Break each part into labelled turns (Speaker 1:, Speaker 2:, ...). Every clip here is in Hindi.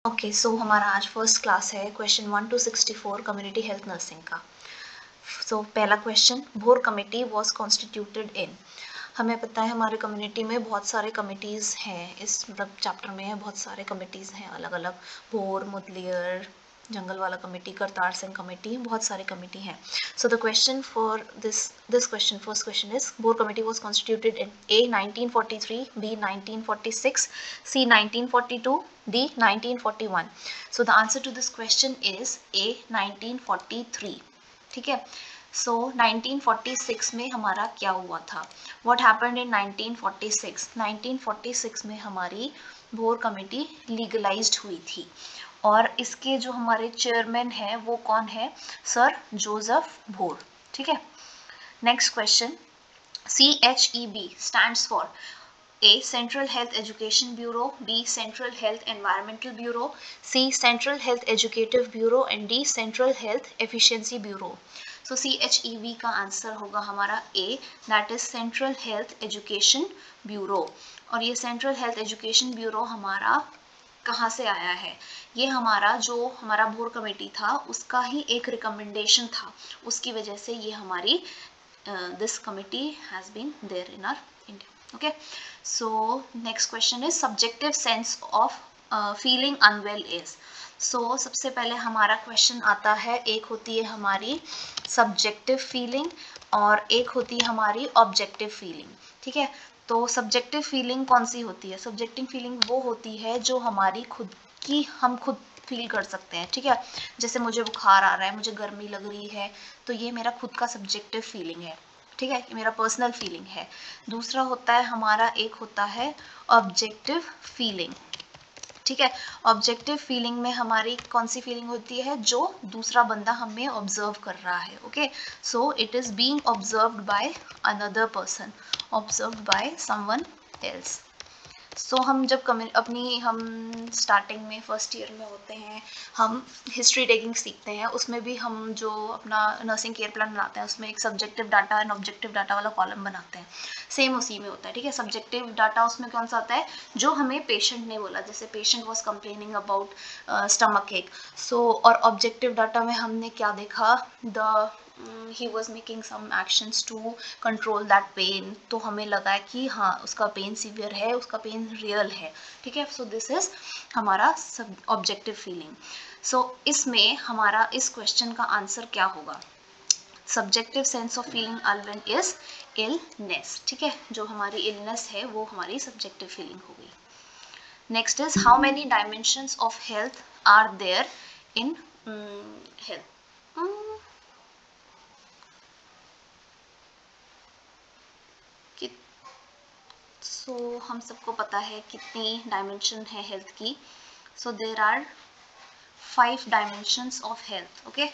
Speaker 1: ओके सो हमारा आज फर्स्ट क्लास है question 1 to 64 community health nursing का। सो पहला क्वेश्चन, भोर कमेटी वॉज कॉन्स्टिट्यूटेड इन। हमें पता है हमारे कम्युनिटी में बहुत सारे कमिटीज़ हैं, इस मतलब चैप्टर में बहुत सारे कमिटीज़ हैं अलग अलग, भोर, मुदलियर, जंगल वाला कमेटी, करतार सिंह कमेटी, बहुत सारे कमेटी हैं। So the question for this question, first question is Bhore committee was constituted in A 1943, B 1946, C 1942, D 1941। So the answer to this question is A 1943। ठीक है, सो 1946 में हमारा क्या हुआ था, व्हाट हैपेंड इन 1946। 1946 में हमारी भोर कमेटी लीगलाइज्ड हुई थी और इसके जो हमारे चेयरमैन हैं वो कौन है, सर जोसेफ भोर। ठीक है, next question, CHEB stands for A. Central Health Education Bureau, B. Central Health Environmental Bureau, C. Central Health Educative Bureau and D. Central Health Efficiency Bureau। So CHEB का आंसर होगा हमारा A, that is Central Health Education Bureau। और ये Central Health Education Bureau हमारा कहाँ से आया है, ये हमारा जो हमारा भोर कमेटी था उसका ही एक रिकमेंडेशन था, उसकी वजह से ये हमारी this committee has been there in our India। Okay, so next question is subjective sense of feeling unwell is। so सबसे पहले हमारा क्वेश्चन आता है, एक होती है हमारी सब्जेक्टिव फीलिंग और एक होती है हमारी ऑब्जेक्टिव फीलिंग। ठीक है, तो सब्जेक्टिव फीलिंग कौन सी होती है, सब्जेक्टिव फीलिंग वो होती है जो हमारी खुद की हम खुद फील कर सकते हैं। ठीक है, जैसे मुझे बुखार आ रहा है, मुझे गर्मी लग रही है, तो ये मेरा खुद का सब्जेक्टिव फीलिंग है। ठीक है, मेरा पर्सनल फीलिंग है। दूसरा होता है हमारा, एक होता है ऑब्जेक्टिव फीलिंग। ठीक है, ऑब्जेक्टिव फीलिंग में हमारी कौन सी फीलिंग होती है, जो दूसरा बंदा हमें ऑब्जर्व कर रहा है। Okay, so it is being observed by another person, observed by someone else. So हम जब हम स्टार्टिंग में फर्स्ट ईयर में होते हैं, हम हिस्ट्री टेकिंग सीखते हैं, उसमें भी हम जो अपना नर्सिंग केयर प्लान बनाते हैं उसमें एक subjective data and objective data वाला कॉलम बनाते हैं, सेम उसी में होता है। ठीक है, सब्जेक्टिव डाटा उसमें कौन सा आता है, जो हमें पेशेंट ने बोला, जैसे patient was complaining about stomach ache. So और ऑब्जेक्टिव डाटा में हमने क्या देखा, the he was making some actions to control that pain, तो हमें लगा कि हाँ उसका पेन सीवियर है, उसका पेन रियल है। ठीक है, सो दिस इज हमारा ऑब्जेक्टिव फीलिंग। सो इसमें हमारा इस क्वेश्चन का आंसर क्या होगा, subjective sense of feeling unwell is illness. ठीक है, जो हमारी इलनेस है वो हमारी सब्जेक्टिव फीलिंग हो गई। Next is how many dimensions of health are there in health. So हम सबको पता है कितनी डायमेंशन है हेल्थ की। So there are 5 dimensions of health. Okay,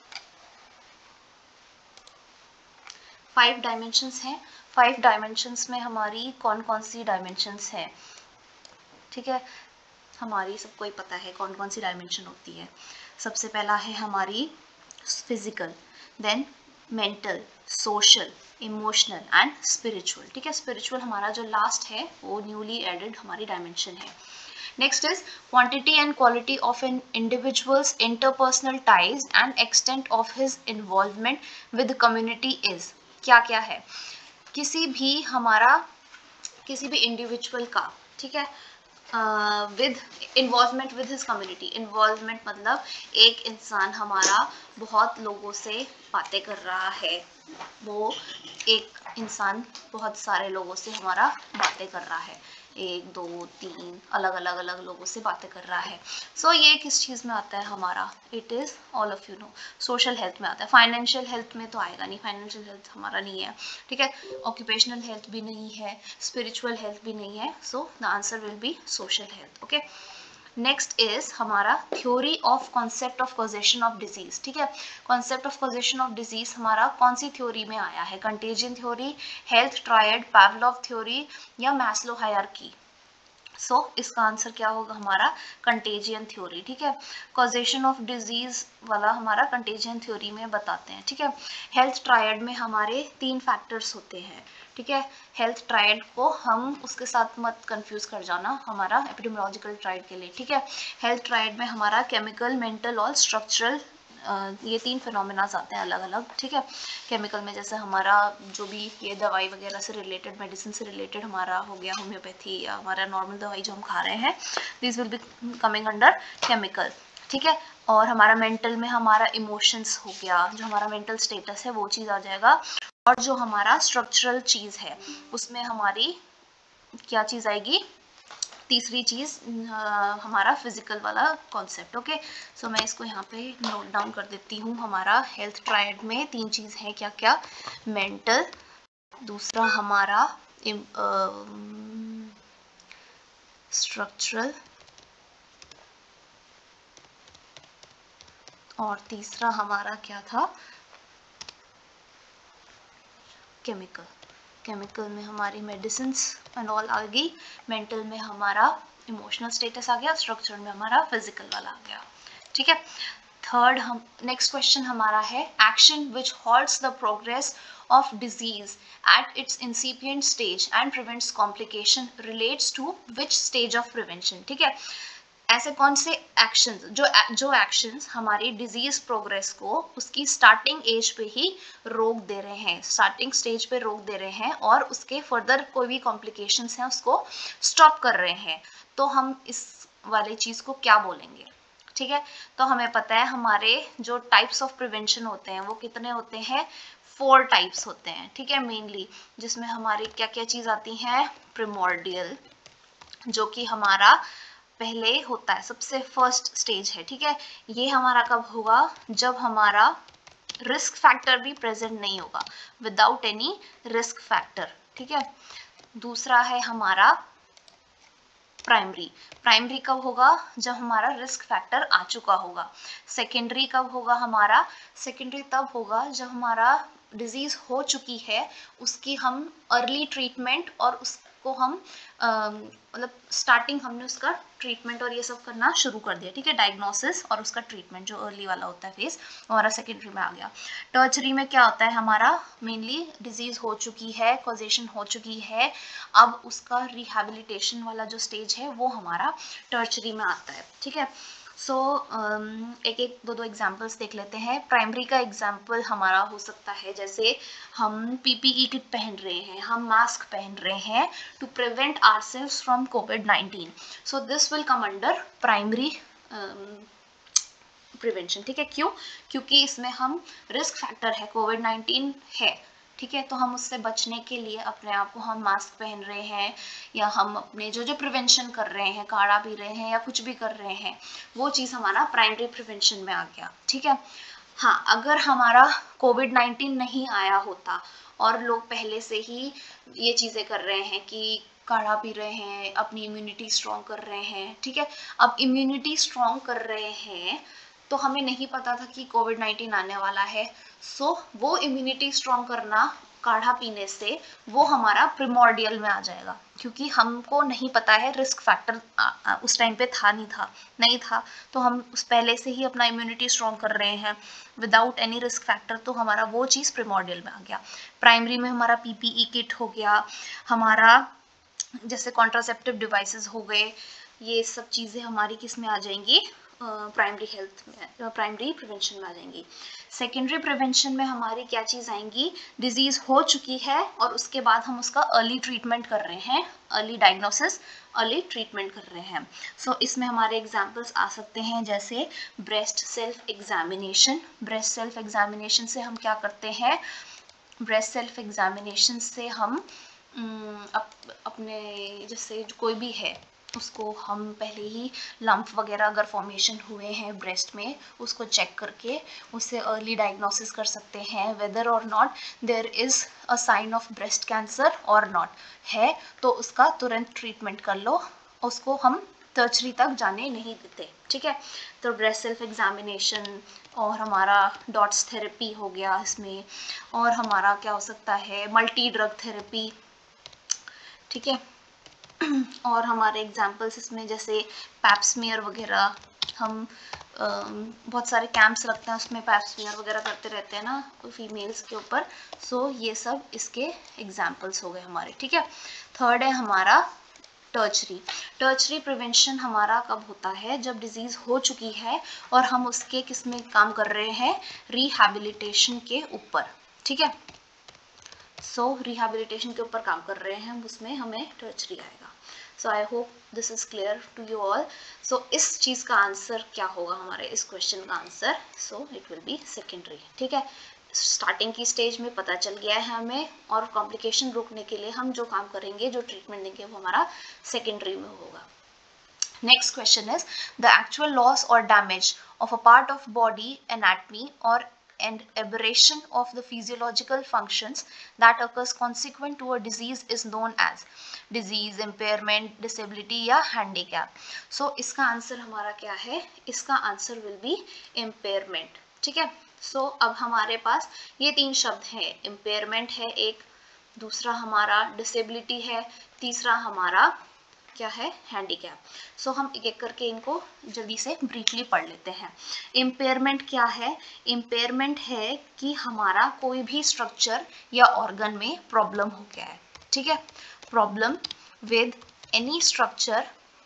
Speaker 1: 5 dimensions हैं। 5 डायमेंशंस में हमारी कौन कौन सी डायमेंशंस हैं, ठीक है, हमारी सबको ही पता है कौन कौन सी डायमेंशन होती है। सबसे पहला है हमारी physical, then mental, social, emotional and spiritual. ठीक है, स्पिरिचुअल हमारा जो लास्ट है वो न्यूली एडेड हमारी डायमेंशन है। Next is quantity and quality of an individuals interpersonal ties and extent of his involvement with community is. क्या क्या है, किसी भी इंडिविजुअल का, ठीक है, with involvement with his community. Involvement मतलब एक इंसान हमारा बहुत लोगों से बातें कर रहा है, वो एक इंसान बहुत सारे लोगों से हमारा बातें कर रहा है, 1 2 3 अलग लोगों से बातें कर रहा है। सो ये किस चीज़ में आता है हमारा, it is all of you know social health में आता है। फाइनेंशियल हेल्थ में तो आएगा नहीं, फाइनेंशियल हेल्थ हमारा नहीं है। ठीक है, ऑक्यूपेशनल हेल्थ भी नहीं है, स्पिरिचुअल हेल्थ भी नहीं है। So the answer will be social health. Okay, next is हमारा theory of concept of causation of disease. ठीक है, concept of causation of disease हमारा कौन सी थ्योरी में आया है, contagion theory, health triad, Pavlov theory या मैस्लो हायरार्की। सो इसका आंसर क्या होगा हमारा कंटेजियन थ्योरी, ठीक है। कॉजेशन ऑफ डिजीज वाला हमारा कंटेजियन थ्योरी में बताते हैं, ठीक है। हेल्थ ट्रायड में हमारे 3 फैक्टर्स होते हैं, ठीक है। हेल्थ ट्रायड को हम उसके साथ मत कंफ्यूज कर जाना हमारा एपिडेमियोलॉजिकल ट्रायड के लिए, ठीक है। हेल्थ ट्रायड में हमारा केमिकल, मेंटल और स्ट्रक्चरल ये 3 फिनोमेनास आते हैं अलग अलग, ठीक है। केमिकल में जैसे हमारा जो भी ये दवाई वगैरह से रिलेटेड, मेडिसिन से रिलेटेड हमारा हो गया होम्योपैथी या हमारा नॉर्मल दवाई जो हम खा रहे हैं, this will be coming under chemical, ठीक है। और हमारा मेंटल में हमारा इमोशंस हो गया, जो हमारा मेंटल स्टेटस है वो चीज़ आ जाएगा। और जो हमारा स्ट्रक्चरल चीज़ है उसमें हमारी क्या चीज़ आएगी, तीसरी चीज़ हमारा फिजिकल वाला कॉन्सेप्ट, ओके। सो मैं इसको यहाँ पे नोट डाउन कर देती हूँ। हमारा हेल्थ ट्रायड में 3 चीज़ है, क्या क्या, मेंटल, दूसरा हमारा स्ट्रक्चरल और तीसरा हमारा क्या था, केमिकल। केमिकल में हमारी मेडिसिन एंड ऑल आ गई, मेंटल में हमारा इमोशनल स्टेटस आ गया, स्ट्रक्चर में हमारा फिजिकल वाला आ गया, ठीक है। थर्ड हम नेक्स्ट क्वेश्चन हमारा है action which halts the progress of disease at its incipient stage and prevents complication relates to which stage of prevention, ठीक है। ऐसे कौन से एक्शंस, जो एक्शंस हमारी डिजीज प्रोग्रेस को उसकी स्टार्टिंग एज पे ही रोक दे रहे हैं, स्टार्टिंग स्टेज पे रोक दे रहे हैं और उसके फर्दर कोई भी कॉम्प्लिकेशंस हैं उसको स्टॉप कर रहे हैं, तो हम इस वाली चीज को क्या बोलेंगे, ठीक है। तो हमें पता है हमारे जो टाइप्स ऑफ प्रिवेंशन होते हैं वो कितने होते हैं, 4 टाइप्स होते हैं, ठीक है मेनली, जिसमें हमारी क्या क्या चीज आती है, प्रिमोर्डियल, जो कि हमारा पहले होता है, सबसे फर्स्ट स्टेज है, ठीक है। ये हमारा कब होगा, जब हमारा रिस्क फैक्टर भी प्रेजेंट नहीं होगा, विदाउट एनी रिस्क फैक्टर, ठीक है। दूसरा है हमारा प्राइमरी। प्राइमरी कब होगा, जब हमारा रिस्क फैक्टर आ चुका होगा। सेकेंडरी कब होगा हमारा, सेकेंडरी तब होगा जब हमारा डिजीज हो चुकी है, उसकी हम अर्ली ट्रीटमेंट और उसको हम मतलब स्टार्टिंग हमने उसका ट्रीटमेंट और ये सब करना शुरू कर दिया, ठीक है। डायग्नोसिस और उसका ट्रीटमेंट जो अर्ली वाला होता है फेज, हमारा सेकेंडरी में आ गया। टर्चरी में क्या होता है हमारा, मेनली डिजीज हो चुकी है, कॉजेशन हो चुकी है, अब उसका रिहेबिलिटेशन वाला जो स्टेज है वो हमारा टर्चरी में आता है, ठीक है। सो एक एक दो एग्जांपल्स देख लेते हैं। प्राइमरी का एग्जांपल हमारा हो सकता है जैसे हम पीपीई किट पहन रहे हैं, हम मास्क पहन रहे हैं टू प्रिवेंट आवरसेल्व्स फ्रॉम कोविड-19, so this will come under primary prevention, ठीक है। क्यों, क्योंकि इसमें हम रिस्क फैक्टर है, कोविड-19 है, ठीक है, तो हम उससे बचने के लिए अपने आप को हम मास्क पहन रहे हैं या हम अपने जो जो प्रिवेंशन कर रहे हैं, काढ़ा पी रहे हैं या कुछ भी कर रहे हैं, वो चीज़ हमारा प्राइमरी प्रिवेंशन में आ गया, ठीक है। हाँ, अगर हमारा कोविड-19 नहीं आया होता और लोग पहले से ही ये चीज़ें कर रहे हैं कि काढ़ा पी रहे हैं, अपनी इम्यूनिटी स्ट्रॉन्ग कर रहे हैं, ठीक है। अब इम्यूनिटी स्ट्रॉन्ग कर रहे हैं तो हमें नहीं पता था कि कोविड-19 आने वाला है, सो वो इम्यूनिटी स्ट्रॉन्ग करना काढ़ा पीने से वो हमारा प्रिमोर्डियल में आ जाएगा, क्योंकि हमको नहीं पता है, रिस्क फैक्टर उस टाइम पे नहीं था, तो हम उस पहले से ही अपना इम्यूनिटी स्ट्रॉन्ग कर रहे हैं विदाउट एनी रिस्क फैक्टर, तो हमारा वो चीज़ प्रिमोर्डियल में आ गया। प्राइमरी में हमारा पीपीई किट हो गया, हमारा जैसे कॉन्ट्रासेप्टिव डिवाइसेस हो गए, ये सब चीज़ें हमारी किस में आ जाएंगी, प्राइमरी हेल्थ में, प्राइमरी प्रिवेंशन में आ जाएंगी। सेकेंडरी प्रिवेंशन में हमारी क्या चीज़ आएंगी, डिजीज़ हो चुकी है और उसके बाद हम उसका अर्ली ट्रीटमेंट कर रहे हैं, अर्ली डायग्नोसिस, अर्ली ट्रीटमेंट कर रहे हैं। सो इसमें हमारे एग्जांपल्स आ सकते हैं जैसे breast self examination. Breast self examination से हम क्या करते हैं, ब्रेस्ट सेल्फ एग्जामिनेशन से हम अपने जैसे कोई भी है उसको हम पहले ही लंप वगैरह अगर फॉर्मेशन हुए हैं ब्रेस्ट में, उसको चेक करके उससे अर्ली डायग्नोसिस कर सकते हैं whether or not there is a sign of breast cancer or not है, तो उसका तुरंत ट्रीटमेंट कर लो, उसको हम टर्चरी तक जाने नहीं देते, ठीक है। तो ब्रेस्ट सेल्फ एग्जामिनेशन और हमारा डॉट्स थेरेपी हो गया इसमें, और हमारा क्या हो सकता है, मल्टी ड्रग थेरेपी, ठीक है। और हमारे एग्जाम्पल्स इसमें जैसे पैप्समियर वगैरह, हम बहुत सारे कैंप्स लगते हैं उसमें पैप्समियर वगैरह करते रहते हैं ना फीमेल्स के ऊपर। सो ये सब इसके एग्जाम्पल्स हो गए हमारे, ठीक है। थर्ड है हमारा टर्चरी प्रिवेंशन हमारा कब होता है, जब डिजीज हो चुकी है और हम उसके किस में काम कर रहे हैं, रिहैबिलिटेशन के ऊपर, ठीक है। सो रिहैबिलिटेशन के ऊपर काम कर रहे हैं हम, उसमें हमें टर्चरी आएगा। So I hope this is clear to you all. So इस चीज का आंसर क्या होगा हमारे इस क्वेश्चन का answer, so it will be secondary, ठीक है। स्टार्टिंग की स्टेज में पता चल गया है हमें, और कॉम्प्लिकेशन रोकने के लिए हम जो काम करेंगे, जो ट्रीटमेंट देंगे, वो हमारा सेकेंडरी में होगा। Next question is the actual loss or damage of a part of body anatomy or an aberration of the physiological functions that occurs consequent to a disease is known as disease, impairment, disability या handicap. So इसका आंसर हमारा क्या है, इसका आंसर will be impairment, ठीक है। So अब हमारे पास ये तीन शब्द हैं, impairment है एक, दूसरा हमारा disability है, तीसरा हमारा क्या है, हैंडीकैप। सो हम एक एक करके इनको जल्दी से ब्रीफली पढ़ लेते हैं। इम्पेयरमेंट क्या है, इम्पेयरमेंट है कि हमारा कोई भी स्ट्रक्चर या ऑर्गन में प्रॉब्लम हो गया है, ठीक है। प्रॉब्लम विद एनी स्ट्रक्चर,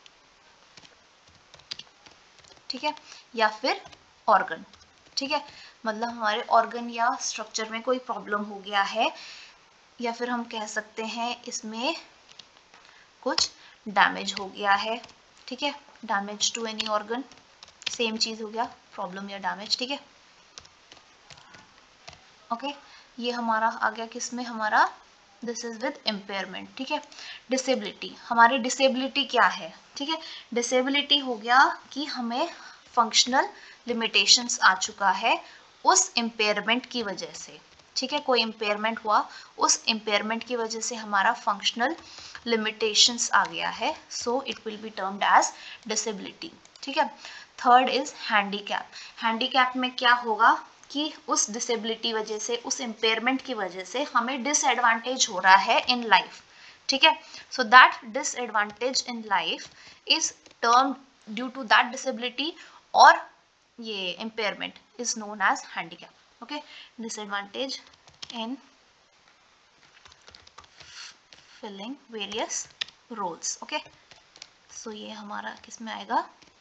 Speaker 1: ठीक है, या फिर ऑर्गन, ठीक है। मतलब हमारे ऑर्गन या स्ट्रक्चर में कोई प्रॉब्लम हो गया है, या फिर हम कह सकते हैं इसमें कुछ डैमेज हो गया है, ठीक है। Damage to any organ, same चीज हो गया, प्रॉब्लम या डैमेज, ठीक है। ओके, ये हमारा आ गया किस में, हमारा दिस इज विद इम्पेयरमेंट, ठीक है। डिसेबिलिटी, हमारी डिसेबिलिटी क्या है, ठीक है। डिसेबिलिटी हो गया कि हमें फंक्शनल लिमिटेशंस आ चुका है उस इम्पेयरमेंट की वजह से, ठीक है। कोई इम्पेयरमेंट हुआ, उस इम्पेयरमेंट की वजह से हमारा फंक्शनल लिमिटेशंस आ गया है, so it will be termed as disability, ठीक है। Third is handicap. हैंडीकैप में क्या होगा कि उस डिसेबिलिटी वजह से, उस इम्पेयरमेंट की वजह से हमें डिसएडवांटेज हो रहा है इन लाइफ, ठीक है। So that disadvantage in life is termed due to that disability, और ये impairment is known as handicap, okay. Disadvantage in filling various roles, okay. So ये हमारा किस में आएगा,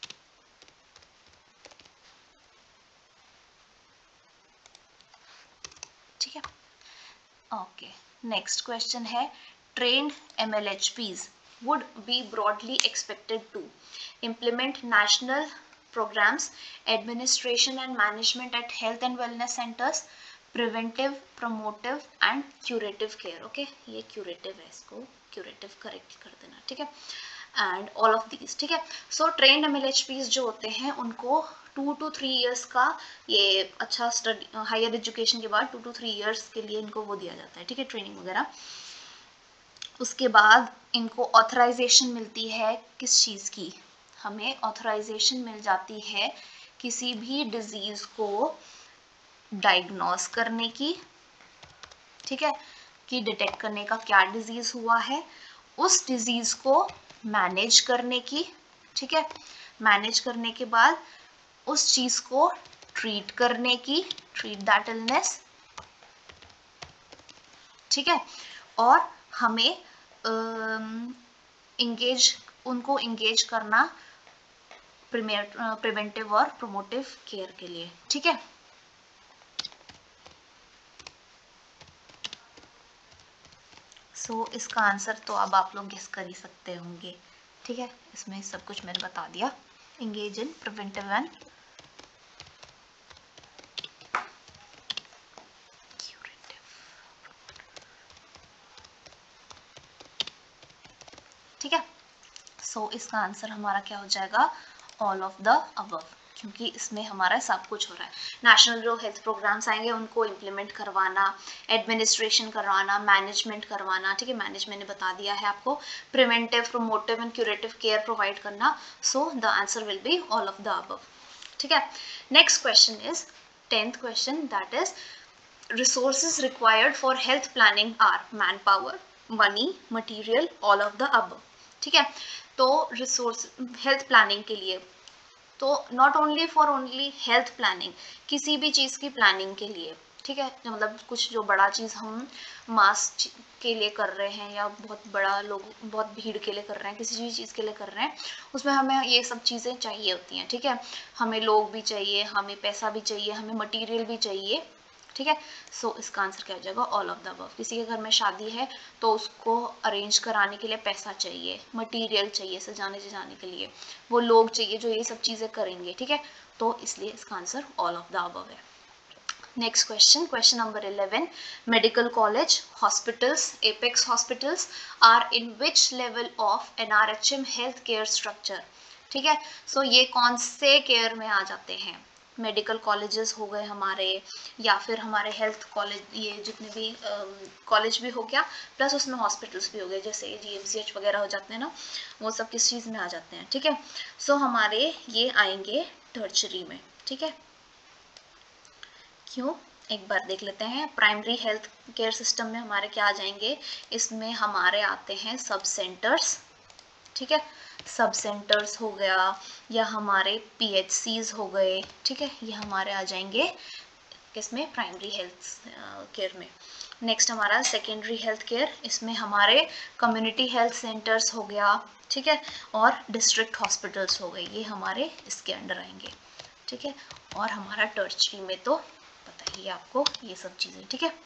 Speaker 1: ठीक है। ओके, नेक्स्ट क्वेश्चन है trained MLHPs would be broadly expected to implement national programs, administration and management at health and wellness centers, preventive, promotive and curative care, okay. ये क्यूरेटिव है, इसको क्यूरेटिव करेक्ट कर देना, ठीक है। एंड ऑल ऑफ दीज, ठीक है। सो ट्रेन्ड MLHPs जो होते हैं उनको 2 to 3 इयर्स का, ये अच्छा स्टडी हायर एजुकेशन के बाद 2 to 3 इयर्स के लिए इनको वो दिया जाता है, ठीक है, ट्रेनिंग वगैरह। उसके बाद इनको ऑथराइजेशन मिलती है किस चीज़ की, हमें ऑथराइजेशन मिल जाती है किसी भी डिजीज को डायग्नोस करने की, ठीक है, कि डिटेक्ट करने का क्या डिजीज हुआ है, उस डिजीज को मैनेज करने की, ठीक है। मैनेज करने के बाद उस चीज को ट्रीट करने की, ट्रीट दैट इलनेस, ठीक है। और हमें उनको इंगेज करना प्रिवेंटिव और प्रोमोटिव केयर के लिए, ठीक है। सो इसका आंसर तो अब आप लोग गेस कर ही सकते होंगे, ठीक है। इसमें सब कुछ मैंने बता दिया, engage in preventive and curative, ठीक है। सो इसका आंसर हमारा क्या हो जाएगा, ऑल ऑफ द अबव, क्योंकि इसमें हमारा सब कुछ हो रहा है। नेशनल जो हेल्थ प्रोग्राम्स आएंगे उनको इम्प्लीमेंट करवाना, एडमिनिस्ट्रेशन करवाना, मैनेजमेंट करवाना, ठीक है, मैनेजमेंट ने बता दिया है आपको, preventive, promotive and curative care provide करना। So the answer will be all of the above, ठीक है। Next question is 10th question, that is resources required for health planning are man power, money, material, all of the above, ठीक है। तो रिसोर्स हेल्थ प्लानिंग के लिए, तो not only for only health planning, किसी भी चीज़ की प्लानिंग के लिए, ठीक है, मतलब कुछ जो बड़ा चीज़ हम मास के लिए कर रहे हैं या बहुत बड़ा लोग बहुत भीड़ के लिए कर रहे हैं, किसी भी चीज़ के लिए कर रहे हैं, उसमें हमें ये सब चीज़ें चाहिए होती हैं, ठीक है। हमें लोग भी चाहिए, हमें पैसा भी चाहिए, हमें मटेरियल भी चाहिए, ठीक है। सो इसका आंसर क्या हो जाएगा, ऑल ऑफ द अबव। किसी के घर में शादी है तो उसको अरेंज कराने के लिए पैसा चाहिए, मटेरियल चाहिए सजाने सजाने के लिए, वो लोग चाहिए जो ये सब चीज़ें करेंगे, ठीक है। तो इसलिए इसका answer all of the above है। Next question, question number 11. Medical college, hospitals, apex hospitals are in which level of NRHM healthcare structure? ठीक है, सो ये कौन से केयर में आ जाते हैं? मेडिकल कॉलेजेस हो गए हमारे, या फिर हमारे हेल्थ कॉलेज, ये जितने भी कॉलेज भी हो गया, प्लस उसमें हॉस्पिटल्स भी हो गए, जैसे GMCH वगैरह हो जाते हैं ना, वो सब किस चीज़ में आ जाते हैं, ठीक है। सो हमारे ये आएंगे टर्शरी में, ठीक है। क्यों, एक बार देख लेते हैं। प्राइमरी हेल्थ केयर सिस्टम में हमारे क्या आ जाएंगे, इसमें हमारे आते हैं सब सेंटर्स, ठीक है, सब सेंटर्स हो गया, या हमारे PHCs हो गए, ठीक है, ये हमारे आ जाएंगे किसमें, प्राइमरी हेल्थ केयर में। नेक्स्ट हमारा सेकेंडरी हेल्थ केयर, इसमें हमारे कम्युनिटी हेल्थ सेंटर्स हो गया, ठीक है, और डिस्ट्रिक्ट हॉस्पिटल्स हो गए, ये हमारे इसके अंडर आएंगे, ठीक है। और हमारा टर्शरी में तो पता ही है आपको ये सब चीजें, ठीक है।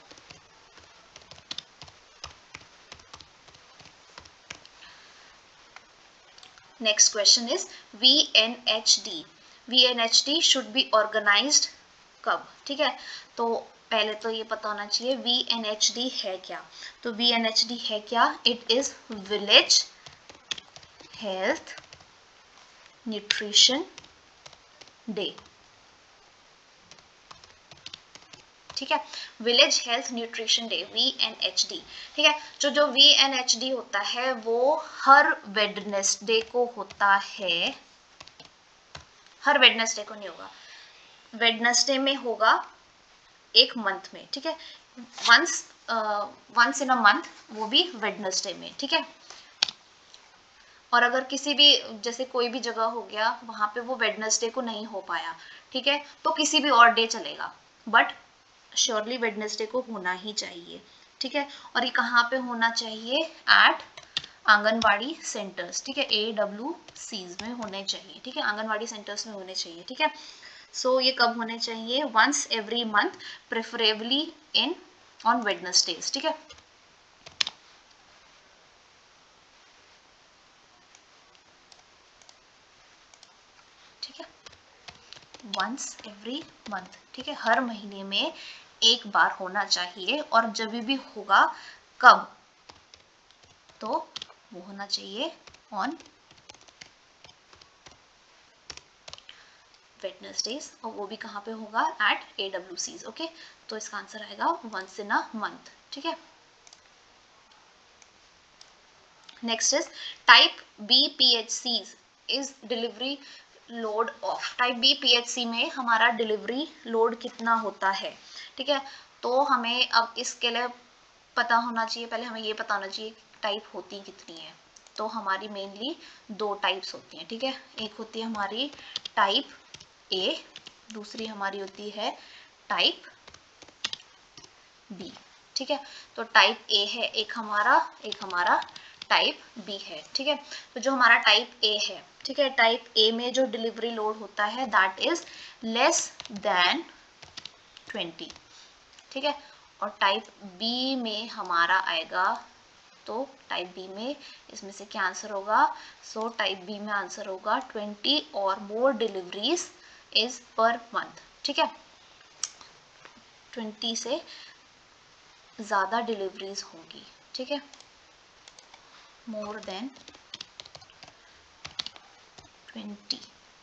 Speaker 1: Next question is VNHD। VNHD should be organised कब, ठीक है। तो पहले तो ये पता होना चाहिए VNHD है क्या। तो VNHD है क्या, it is village health nutrition day, ठीक है, village health nutrition day, VNHD, ठीक है। जो VNHD होता है वो हर वेडनेसडे को होता है, हर वेडनेसडे को नहीं होगा, वेडनेसडे में होगा एक मंथ में, ठीक है, वंस इन अ मंथ, वो भी वेडनेसडे में, ठीक है। और अगर किसी भी, जैसे कोई भी जगह हो गया वहां पे वो वेडनेसडे को नहीं हो पाया, ठीक है, तो किसी भी और डे चलेगा, बट श्योरली वेडनेसडे को होना ही चाहिए, ठीक है। और ये कहाँ पे होना चाहिए, एट आंगनवाड़ी सेंटर्स, ठीक है, AWCs में होने चाहिए, ठीक है, आंगनवाड़ी सेंटर्स में होने चाहिए, ठीक है। सो ये कब होने चाहिए, once every month, preferably in on Wednesdays, ठीक है। ठीक है, वंस एवरी मंथ, ठीक है, हर महीने में एक बार होना चाहिए, और जब भी होगा कब, तो वो होना चाहिए ऑन वेडनेसडेज, और वो भी कहाँ पे होगा, एट AWCs, ओके। तो इसका आंसर आएगा वंस इन अ मंथ, ठीक है। Next is type B PHCs is delivery load of, type B PHC में हमारा डिलीवरी लोड कितना होता है, ठीक है। तो हमें अब इसके लिए पता होना चाहिए, पहले हमें ये पता होना चाहिए टाइप होती कितनी है। तो हमारी मेनली दो टाइप्स होती हैं, ठीक है, एक होती है हमारी टाइप A, दूसरी हमारी होती है टाइप B, ठीक है। तो टाइप A है एक हमारा टाइप B है, ठीक है। तो जो हमारा टाइप A है, ठीक है, टाइप A में जो डिलीवरी लोड होता है दैट इज लेस देन 20, ठीक है। और टाइप B में हमारा आएगा, तो टाइप B में इसमें से क्या आंसर होगा, सो टाइप B में आंसर होगा 20 or more deliveries is per month, ठीक है, 20 से ज़्यादा डिलीवरीज होंगी, ठीक है, more than 20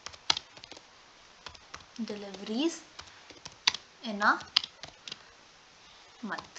Speaker 1: deliveries in a month,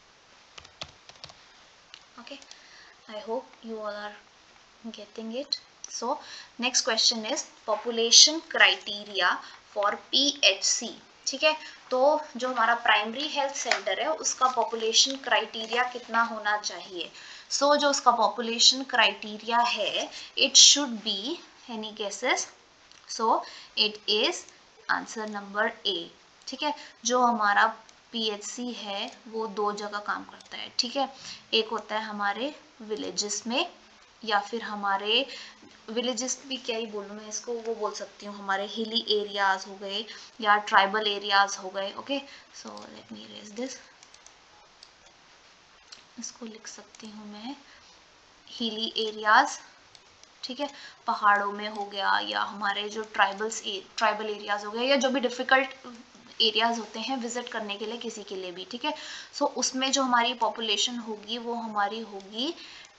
Speaker 1: okay, I hope you all are getting it. So next question is population criteria for PHC, ठीक है। तो जो हमारा प्राइमरी हेल्थ सेंटर है उसका पॉपुलेशन क्राइटेरिया कितना होना चाहिए, सो जो उसका पॉपुलेशन क्राइटेरिया है, it should be, any guesses? So it is answer number A. ठीक है, जो हमारा पीएचसी है वो 2 जगह काम करता है। ठीक है, एक होता है हमारे विलेजेस में, या फिर हमारे विलेजेस भी क्या ही बोलूँ मैं इसको, वो बोल सकती हूँ हमारे हिली एरियाज हो गए या ट्राइबल एरियाज हो गए। Okay, so let me erase this, इसको लिख सकती हूँ मैं हिली एरियाज। ठीक है, पहाड़ों में हो गया, या हमारे जो ट्राइबल एरियाज हो गए, या जो भी डिफिकल्ट एरियाज होते हैं विजिट करने के लिए किसी के लिए भी। ठीक है, सो उसमें जो हमारी पॉपुलेशन होगी वो हमारी होगी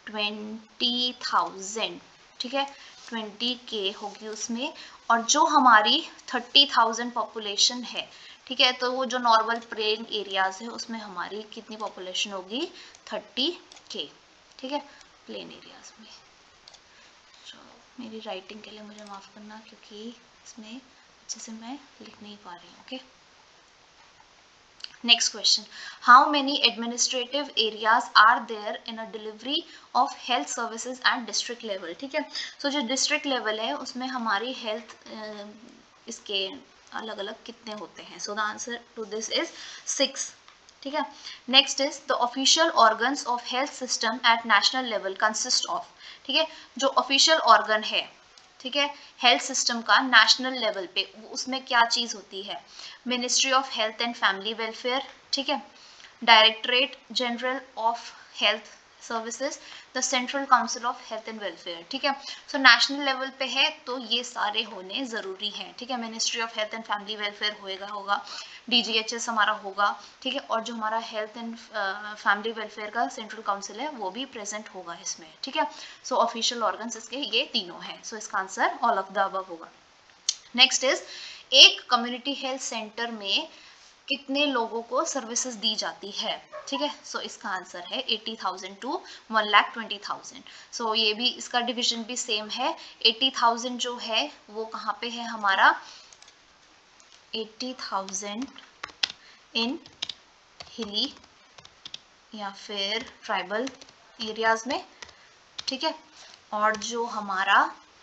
Speaker 1: 20,000। ठीक है, 20K होगी उसमें। और जो हमारी 30,000 पॉपुलेशन है, ठीक है, तो वो जो नॉर्मल प्लेन एरियाज है उसमें हमारी कितनी पॉपुलेशन होगी? 30K। ठीक है, प्लेन एरियाज में। तो मेरी राइटिंग के लिए मुझे माफ़ करना, क्योंकि इसमें अच्छे से मैं लिख नहीं पा रही हूँ। Okay, next question, how many administrative areas are there in a delivery of health services at district level? ठीक है, सो जो डिस्ट्रिक्ट लेवल है उसमें हमारी हेल्थ इसके अलग अलग कितने होते हैं? So the answer to this is 6। ठीक है, next is the official organs of health system at national level consist of? ठीक है, जो ऑफिशियल ऑर्गन है, ठीक है, हेल्थ सिस्टम का नेशनल लेवल पे, उसमें क्या चीज होती है? Ministry of health and family welfare, ठीक है, directorate general of health services, the central council of health and welfare. ठीक है, सो नेशनल लेवल पे है तो ये सारे होने जरूरी हैं। ठीक है, ministry of health and family welfare होगा, DGHS हमारा होगा। ठीक है, और जो हमारा हेल्थ एंड फैमिली वेलफेयर का सेंट्रल काउंसिल है वो भी प्रेजेंट होगा इसमें। ठीक है, सो ऑफिशियल ऑर्गन्स इसके ये तीनों हैं। सो इसका answer all of the above होगा। नेक्स्ट इज, एक कम्युनिटी हेल्थ सेंटर में कितने लोगों को सर्विसेज दी जाती है? ठीक है, सो इसका आंसर है 80,000 टू 1,20,000। सो ये भी, इसका डिवीजन भी सेम है। 80,000 जो है वो कहाँ पे है हमारा? 80,000 इन हिली या फिर ट्राइबल एरियाज में। ठीक है, और जो हमारा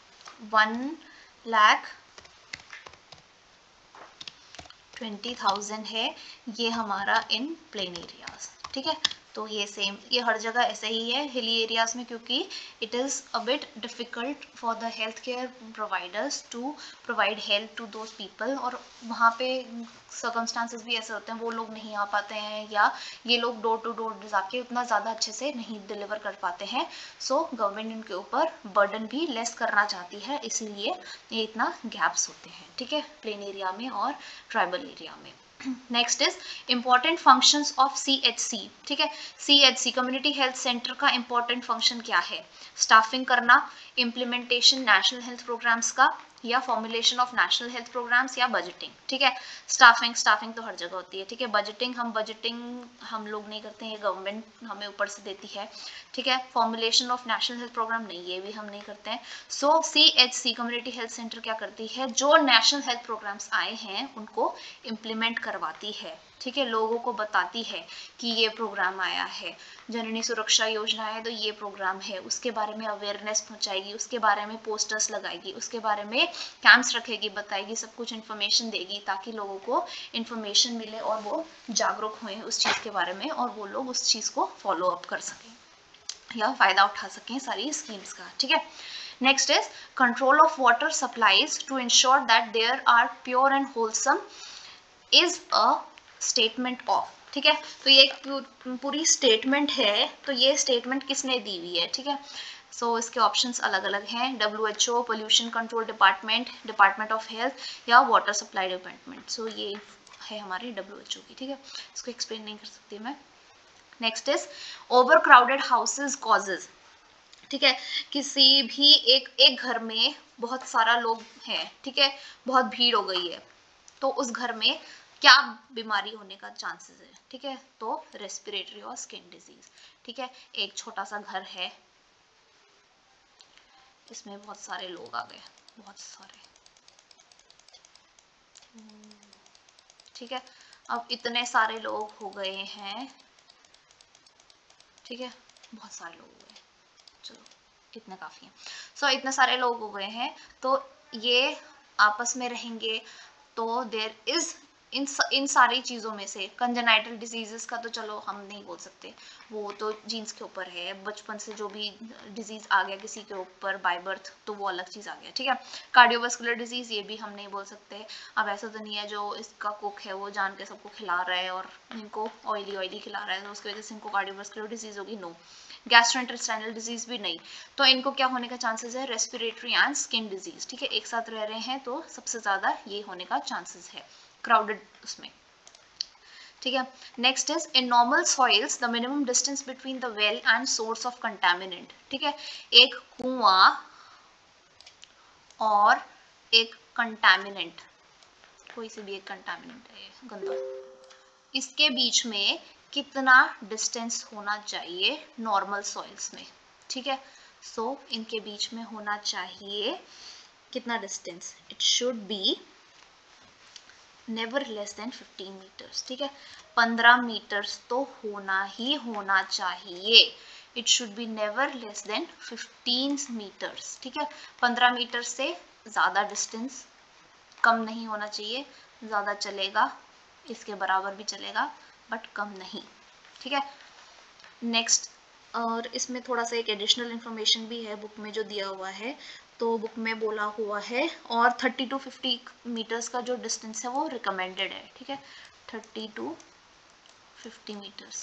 Speaker 1: 1,20,000 है ये हमारा इन प्लेन एरियाज। ठीक है, तो ये सेम, ये हर जगह ऐसे ही है हिली एरियाज में, क्योंकि it is a bit difficult for the health care providers to provide health to those people, और वहाँ पे सर्कमस्टांसेस भी ऐसे होते हैं वो लोग नहीं आ पाते हैं, या ये लोग डोर टू डोर जाके उतना ज़्यादा अच्छे से नहीं डिलीवर कर पाते हैं। सो गवर्नमेंट इनके ऊपर बर्डन भी लेस करना चाहती है, इसीलिए ये इतना गैप्स होते हैं। ठीक है, प्लेन एरिया में और ट्राइबल एरिया में। Next is important functions of CHC। ठीक है, CHC कम्युनिटी हेल्थ सेंटर का इंपॉर्टेंट फंक्शन क्या है? स्टाफिंग करना, इम्प्लीमेंटेशन नेशनल हेल्थ प्रोग्राम्स का, या formulation of national health programmes, या बजटिंग। ठीक है, स्टाफिंग तो हर जगह होती है। ठीक है, बजटिंग हम लोग नहीं करते हैं, ये गवर्नमेंट हमें ऊपर से देती है। ठीक है, formulation of national health programme नहीं, ये भी हम नहीं करते हैं। सो CHC कम्युनिटी हेल्थ सेंटर क्या करती है? जो नेशनल हेल्थ प्रोग्राम्स आए हैं उनको इम्प्लीमेंट करवाती है। ठीक है, लोगों को बताती है कि ये प्रोग्राम आया है, जननी सुरक्षा योजना है तो ये प्रोग्राम है, उसके बारे में अवेयरनेस पहुंचाएगी, उसके बारे में पोस्टर्स लगाएगी, उसके बारे में कैंप्स रखेगी, बताएगी, सब कुछ इन्फॉर्मेशन देगी, ताकि लोगों को इन्फॉर्मेशन मिले और वो जागरूक हुए उस चीज़ के बारे में, और वो लोग उस चीज़ को फॉलो अप कर सकें या फ़ायदा उठा सकें सारी स्कीम्स का। ठीक है, next is control of water supplies to ensure that there are pure and wholesome is a statement of. ठीक है, तो ये एक पूरी स्टेटमेंट है, तो ये स्टेटमेंट किसने दी हुई है? ठीक है, सो इसके ऑप्शंस अलग अलग हैं, WHO, pollution control department, department of health, या वाटर सप्लाई डिपार्टमेंट। सो ये है हमारी WHO की। ठीक है, इसको एक्सप्लेन नहीं कर सकती मैं। Next is overcrowded houses causes. ठीक है, किसी भी एक घर में बहुत सारा लोग हैं, ठीक है, बहुत भीड़ हो गई है, तो उस घर में क्या बीमारी होने का चांसेस है? ठीक है, तो रेस्पिरेटरी और स्किन डिजीज। ठीक है, एक छोटा सा घर है, इसमें बहुत सारे लोग आ गए, बहुत सारे। ठीक है, अब इतने सारे लोग हो गए हैं, ठीक है, बहुत सारे लोग हो गए, चलो इतने काफ़ी हैं। सो इतने सारे लोग हो गए हैं, तो ये आपस में रहेंगे, तो देयर इज इन सारी चीज़ों में से कंजेनाइटल डिजीजेस का तो चलो हम नहीं बोल सकते, वो तो जीन्स के ऊपर है, बचपन से जो भी डिजीज आ गया किसी के ऊपर बाय बर्थ तो वो अलग चीज़ आ गया, ठीक है। कार्डियोवास्कुलर डिजीज ये भी हम नहीं बोल सकते। अब ऐसा तो नहीं है जो इसका कुक है वो जान के सबको खिला रहा है और इनको ऑयली खिला रहा है तो उसकी वजह से इनको कार्डियोवास्कुलर डिजीज होगी, नो। गैस्ट्रोइंटेस्टाइनल डिजीज भी नहीं, तो इनको क्या होने का चांसेस है, रेस्पिरेटरी एंड स्किन डिजीज, ठीक है, एक साथ रह रहे हैं तो सबसे ज्यादा ये होने का चांसेस है क्राउडेड उसमें, ठीक है। Next is in normal soils the minimum distance between the well and source of contaminant, ठीक है, एक कुआं और एक कंटामिनेंट, कोई से भी एक कंटामिनेंट है गंदा, इसके बीच में कितना डिस्टेंस होना चाहिए नॉर्मल सॉइल्स में, ठीक है। सो इनके बीच में होना चाहिए कितना distance, it should be never less than 15 metres, ठीक है, 15 मीटर्स तो होना ही होना चाहिए, it should be never less than 15 metres, ठीक है। 15 मीटर से ज़्यादा डिस्टेंस कम नहीं होना चाहिए, ज़्यादा चलेगा, इसके बराबर भी चलेगा बट कम नहीं, ठीक है। नेक्स्ट, और इसमें थोड़ा सा एक एडिशनल इन्फॉर्मेशन भी है बुक में जो दिया हुआ है, तो बुक में बोला हुआ है और 30 to 50 मीटर्स का जो डिस्टेंस है वो रिकमेंडेड है, ठीक है, 30 to 50 मीटर्स,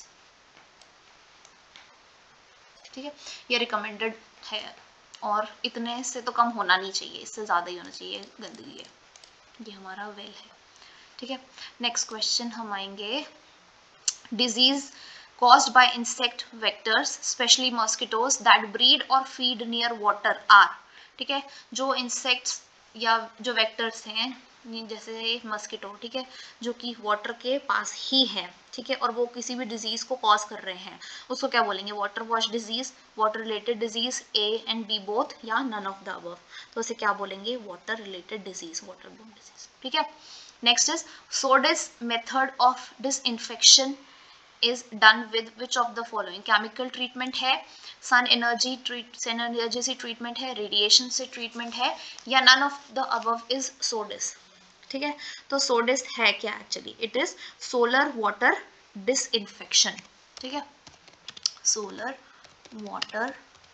Speaker 1: ठीक है, ये रिकमेंडेड है और इतने से तो कम होना नहीं चाहिए, इससे ज़्यादा ही होना चाहिए, गंदगी है, ये हमारा वेल है, ठीक है। नेक्स्ट क्वेश्चन हम आएंगे, disease caused by insect vectors especially mosquitoes that breed or feed near water are, ठीक है, जो इंसेक्ट्स या जो वेक्टर्स हैं जैसे मस्किटो, ठीक है, जो कि वाटर के पास ही है, ठीक है, और वो किसी भी डिजीज को कॉज कर रहे हैं, उसको क्या बोलेंगे, water wash disease, water related disease, A and B both, या नन ऑफ द अबव, तो उसे क्या बोलेंगे, water related disease, water borne disease, ठीक है। Next is SODIS method of disinfection is done with which of the following, chemical treatment है, सन एनर्जी से ट्रीटमेंट है, रेडिएशन से ट्रीटमेंट है, या none of the above is SODIS, ठीक है। तो सोडिस है क्या actually, it is solar water disinfection, ठीक है, सोलर वाटर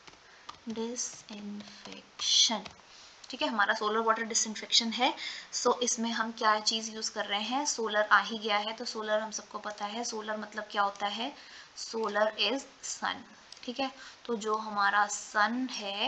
Speaker 1: डिसइंफेक्शन, ठीक है, हमारा सोलर वाटर डिसइंफेक्शन है। सो इसमें हम क्या चीज़ यूज़ कर रहे हैं, सोलर आ ही गया है तो सोलर हम सबको पता है, सोलर मतलब क्या होता है, सोलर इज सन, ठीक है, तो जो हमारा सन है,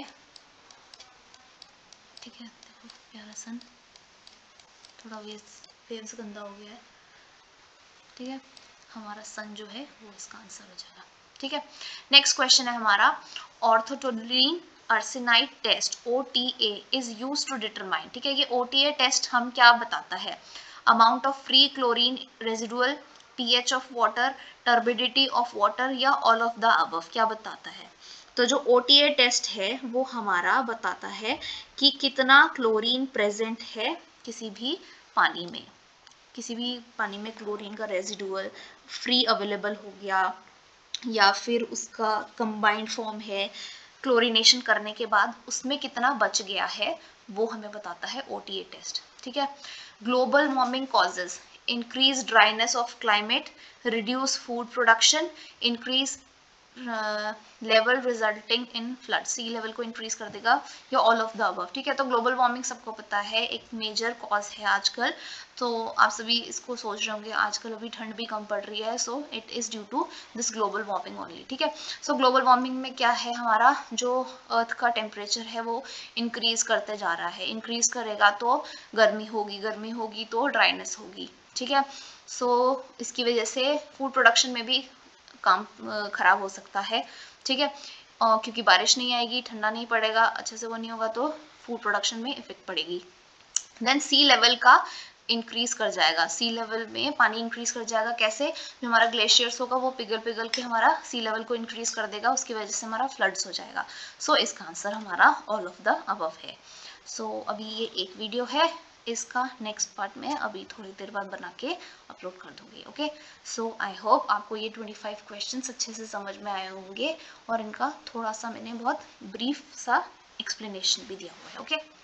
Speaker 1: ठीक है, देखो प्यारा सन, थोड़ा वेव्स गंदा हो गया है, ठीक है, हमारा सन जो है वो इसका आंसर हो जाएगा, ठीक है। नेक्स्ट क्वेश्चन है हमारा, orthotolidine arsenide test OTA is used to determine, ठीक है, ये OTA टेस्ट हम क्या बताता है, amount of free chlorine residual, pH of water, turbidity of water, या ऑल ऑफ द अबव, क्या बताता है। तो जो OTA टेस्ट है वो हमारा बताता है कि कितना क्लोरीन प्रेजेंट है किसी भी पानी में, किसी भी पानी में क्लोरीन का रेजिडुअल फ्री अवेलेबल हो गया या फिर उसका कंबाइंड फॉर्म है, क्लोरीनेशन करने के बाद उसमें कितना बच गया है, वो हमें बताता है OTA टेस्ट, ठीक है। Global warming causes increase dryness of climate, reduce food production, increase level resulting in flood, sea level को इंक्रीज कर देगा, या ऑल ऑफ द अबव, ठीक है। तो ग्लोबल वार्मिंग सबको पता है एक मेजर कॉज है आजकल, तो आप सभी इसको सोच रहे होंगे आजकल अभी ठंड भी कम पड़ रही है, so it is due to this global warming only, ठीक है। सो ग्लोबल वार्मिंग में क्या है, हमारा जो अर्थ का टेम्परेचर है वो इंक्रीज करते जा रहा है, इंक्रीज करेगा तो गर्मी होगी, गर्मी होगी तो ड्राइनेस होगी, ठीक है। सो इसकी वजह से फूड प्रोडक्शन में भी काम खराब हो सकता है, ठीक है, क्योंकि बारिश नहीं आएगी, ठंडा नहीं पड़ेगा, अच्छे से वो नहीं होगा तो फूड प्रोडक्शन में इफेक्ट पड़ेगी। देन सी लेवल का इंक्रीज कर जाएगा, सी लेवल में पानी इंक्रीज कर जाएगा, कैसे, जो हमारा ग्लेशियर्स होगा वो पिघल पिघल के हमारा सी लेवल को इंक्रीज कर देगा, उसकी वजह से हमारा फ्लड्स हो जाएगा। सो इसका आंसर हमारा ऑल ऑफ द अबव है। सो अभी ये एक वीडियो है, इसका नेक्स्ट पार्ट मैं अभी थोड़ी देर बाद बना के अपलोड कर दूंगी। ओके, सो आई होप आपको ये 25 क्वेश्चंस अच्छे से समझ में आए होंगे और इनका थोड़ा सा मैंने बहुत ब्रीफ सा एक्सप्लेनेशन भी दिया हुआ है। ओके।